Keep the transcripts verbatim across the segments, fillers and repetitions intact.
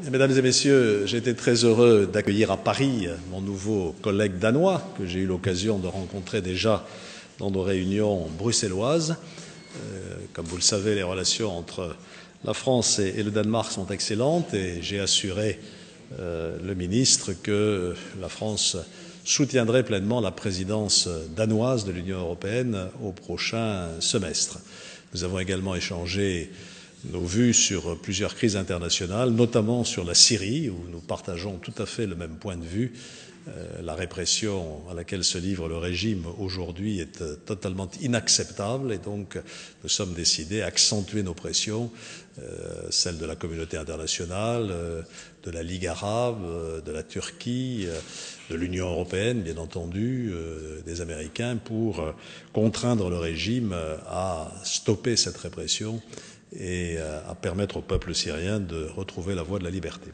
Mesdames et messieurs, j'ai été très heureux d'accueillir à Paris mon nouveau collègue danois que j'ai eu l'occasion de rencontrer déjà dans nos réunions bruxelloises. Euh, comme vous le savez, les relations entre la France et, et le Danemark sont excellentes et j'ai assuré euh, le ministre que la France soutiendrait pleinement la présidence danoise de l'Union européenne au prochain semestre. Nous avons également échangé nos vues sur plusieurs crises internationales, notamment sur la Syrie, où nous partageons tout à fait le même point de vue. Euh, la répression à laquelle se livre le régime aujourd'hui est euh, totalement inacceptable et donc nous sommes décidés à accentuer nos pressions, euh, celles de la communauté internationale, euh, de la Ligue arabe, euh, de la Turquie, euh, de l'Union européenne, bien entendu, euh, des Américains, pour euh, contraindre le régime euh, à stopper cette répression et euh, à permettre au peuple syrien de retrouver la voie de la liberté.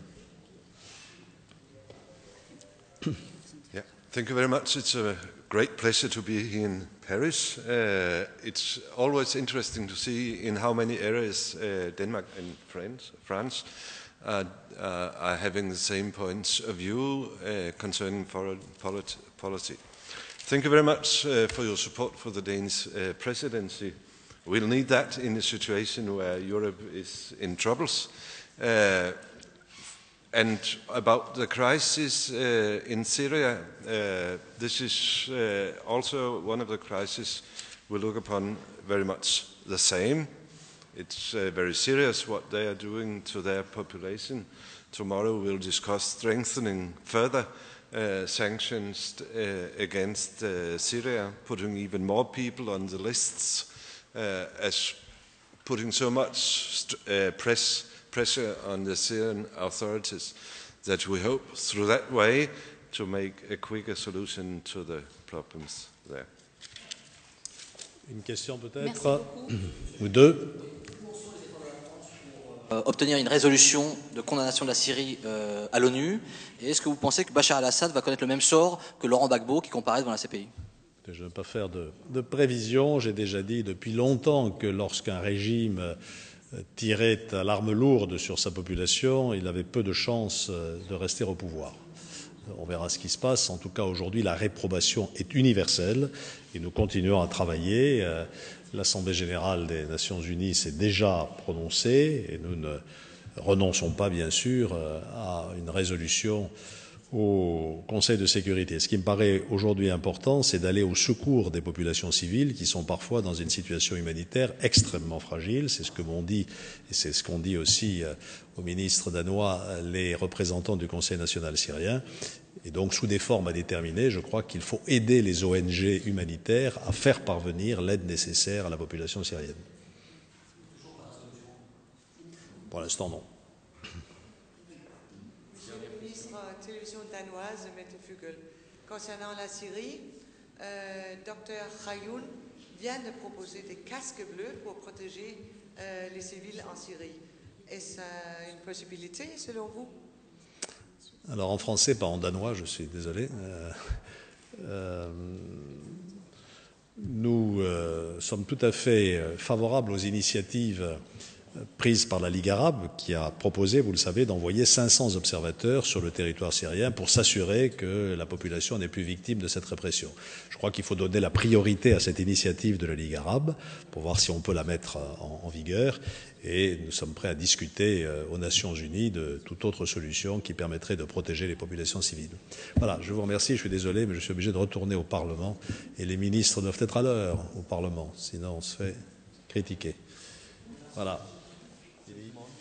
Yeah, thank you very much. It's a great pleasure to be here in Paris. Uh, it's always interesting to see in how many areas uh, Denmark and France, France uh, uh, are having the same points of view uh, concerning foreign polit policy. Thank you very much uh, for your support for the Danish uh, presidency. We'll need that in a situation where Europe is in troubles. Uh, And about the crisis uh, in Syria, uh, this is uh, also one of the crises we look upon very much the same. It's uh, very serious what they are doing to their population. Tomorrow we'll discuss strengthening further uh, sanctions uh, against uh, Syria, putting even more people on the lists, uh, as putting so much uh, press pressure on the Syrian authorities that we hope through that way to make a quicker solution to the problems there. Une question peut-être ou deux. Euh, obtenir une résolution de condamnation de la Syrie euh, à l'ONU. Et est-ce que vous pensez que Bachar al-Assad va connaître le même sort que Laurent Gbagbo qui comparaît devant la C P I? Je ne veux pas faire de, de prévision. J'ai déjà dit depuis longtemps que lorsqu'un régime tirait à l'arme lourde sur sa population, il avait peu de chances de rester au pouvoir. On verra ce qui se passe. En tout cas, aujourd'hui, la réprobation est universelle et nous continuons à travailler. L'Assemblée générale des Nations unies s'est déjà prononcée et nous ne renonçons pas, bien sûr, à une résolution au Conseil de sécurité. Ce qui me paraît aujourd'hui important, c'est d'aller au secours des populations civiles qui sont parfois dans une situation humanitaire extrêmement fragile. C'est ce que m'ont dit, et c'est ce qu'ont dit aussi au ministre danois les représentants du Conseil national syrien. Et donc, sous des formes à déterminer, je crois qu'il faut aider les O N G humanitaires à faire parvenir l'aide nécessaire à la population syrienne. Pour l'instant, non. Télévision danoise, Mette Fugel. Concernant la Syrie, euh, Docteur Khayoun vient de proposer des casques bleus pour protéger euh, les civils en Syrie. Est-ce euh, une possibilité selon vous? Alors en français, pas en danois, je suis désolé. Euh, euh, nous euh, sommes tout à fait favorables aux initiatives prise par la Ligue arabe, qui a proposé, vous le savez, d'envoyer cinq cents observateurs sur le territoire syrien pour s'assurer que la population n'est plus victime de cette répression. Je crois qu'il faut donner la priorité à cette initiative de la Ligue arabe pour voir si on peut la mettre en, en vigueur. Et nous sommes prêts à discuter euh, aux Nations unies de toute autre solution qui permettrait de protéger les populations civiles. Voilà, je vous remercie, je suis désolé, mais je suis obligé de retourner au Parlement. Et les ministres doivent être à l'heure au Parlement, sinon on se fait critiquer. Voilà.